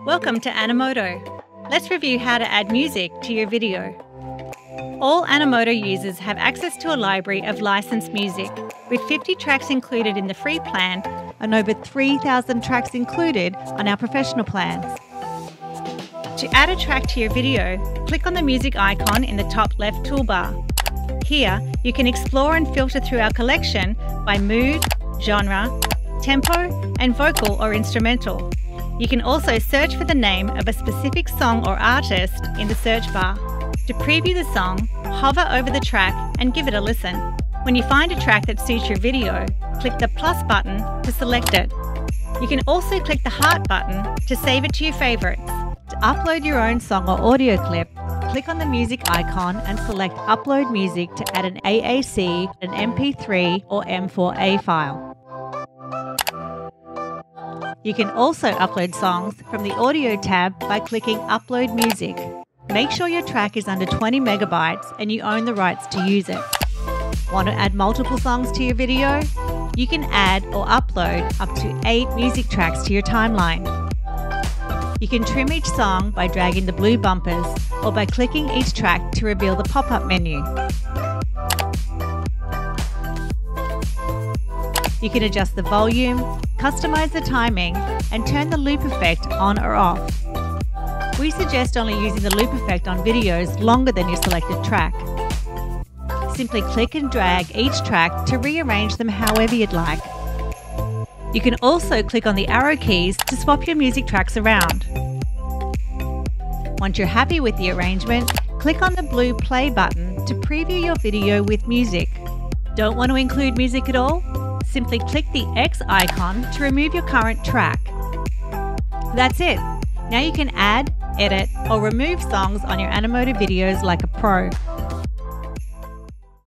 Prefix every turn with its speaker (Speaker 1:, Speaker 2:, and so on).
Speaker 1: Welcome to Animoto. Let's review how to add music to your video. All Animoto users have access to a library of licensed music, with 50 tracks included in the free plan and over 3,000 tracks included on our professional plans. To add a track to your video, click on the music icon in the top left toolbar. Here, you can explore and filter through our collection by mood, genre, tempo, and vocal or instrumental. You can also search for the name of a specific song or artist in the search bar. To preview the song, hover over the track and give it a listen. When you find a track that suits your video, click the plus button to select it. You can also click the heart button to save it to your favorites. To upload your own song or audio clip, click on the music icon and select Upload Music to add an AAC, an MP3 or M4A file. You can also upload songs from the Audio tab by clicking Upload Music. Make sure your track is under 20 megabytes and you own the rights to use it. Want to add multiple songs to your video? You can add or upload up to 8 music tracks to your timeline. You can trim each song by dragging the blue bumpers or by clicking each track to reveal the pop-up menu. You can adjust the volume, customize the timing, and turn the loop effect on or off. We suggest only using the loop effect on videos longer than your selected track. Simply click and drag each track to rearrange them however you'd like. You can also click on the arrow keys to swap your music tracks around. Once you're happy with the arrangement, click on the blue play button to preview your video with music. Don't want to include music at all? Simply click the X icon to remove your current track. That's it. Now you can add, edit, or remove songs on your Animoto videos like a pro.